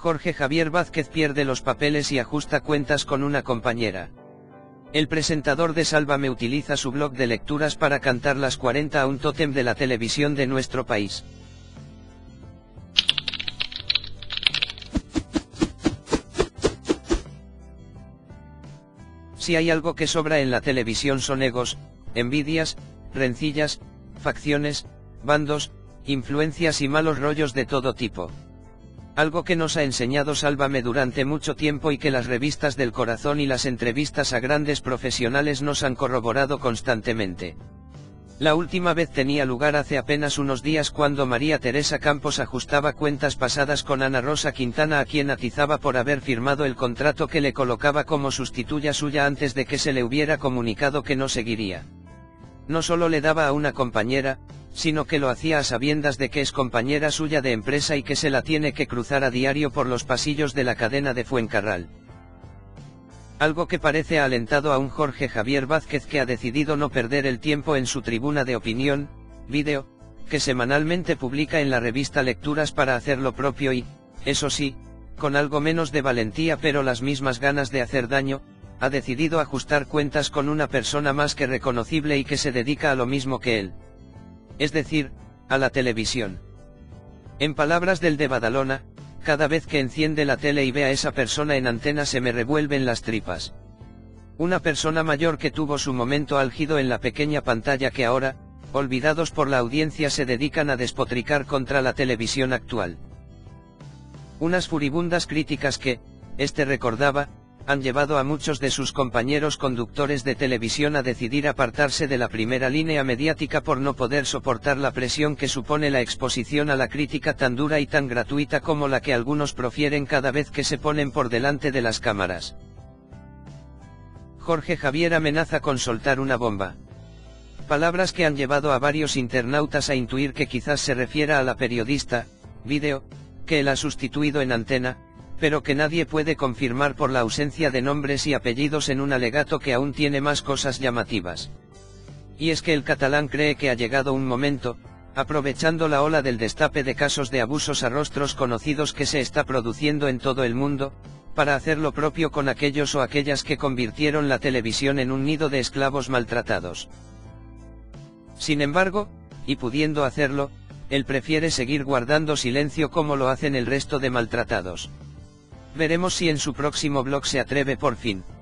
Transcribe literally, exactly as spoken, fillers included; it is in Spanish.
Jorge Javier Vázquez pierde los papeles y ajusta cuentas con una compañera. El presentador de Sálvame utiliza su blog de lecturas para cantar las cuarenta a un tótem de la televisión de nuestro país. Si hay algo que sobra en la televisión son egos, envidias, rencillas, facciones, bandos, influencias y malos rollos de todo tipo. Algo que nos ha enseñado Sálvame durante mucho tiempo y que las revistas del corazón y las entrevistas a grandes profesionales nos han corroborado constantemente. La última vez tenía lugar hace apenas unos días cuando María Teresa Campos ajustaba cuentas pasadas con Ana Rosa Quintana, a quien atizaba por haber firmado el contrato que le colocaba como sustituya suya antes de que se le hubiera comunicado que no seguiría. No solo le daba a una compañera, sino que lo hacía a sabiendas de que es compañera suya de empresa y que se la tiene que cruzar a diario por los pasillos de la cadena de Fuencarral. Algo que parece ha alentado a un Jorge Javier Vázquez que ha decidido no perder el tiempo en su tribuna de opinión, vídeo, que semanalmente publica en la revista Lecturas para hacer lo propio y, eso sí, con algo menos de valentía pero las mismas ganas de hacer daño, ha decidido ajustar cuentas con una persona más que reconocible y que se dedica a lo mismo que él. Es decir, a la televisión. En palabras del de Badalona, cada vez que enciende la tele y ve a esa persona en antena se me revuelven las tripas. Una persona mayor que tuvo su momento álgido en la pequeña pantalla que ahora, olvidados por la audiencia, se dedican a despotricar contra la televisión actual. Unas furibundas críticas que, este recordaba, han llevado a muchos de sus compañeros conductores de televisión a decidir apartarse de la primera línea mediática por no poder soportar la presión que supone la exposición a la crítica tan dura y tan gratuita como la que algunos profieren cada vez que se ponen por delante de las cámaras. Jorge Javier amenaza con soltar una bomba. Palabras que han llevado a varios internautas a intuir que quizás se refiera a la periodista, vídeo, que él ha sustituido en antena, pero que nadie puede confirmar por la ausencia de nombres y apellidos en un alegato que aún tiene más cosas llamativas. Y es que el catalán cree que ha llegado un momento, aprovechando la ola del destape de casos de abusos a rostros conocidos que se está produciendo en todo el mundo, para hacer lo propio con aquellos o aquellas que convirtieron la televisión en un nido de esclavos maltratados. Sin embargo, y pudiendo hacerlo, él prefiere seguir guardando silencio como lo hacen el resto de maltratados. Veremos si en su próximo blog se atreve por fin.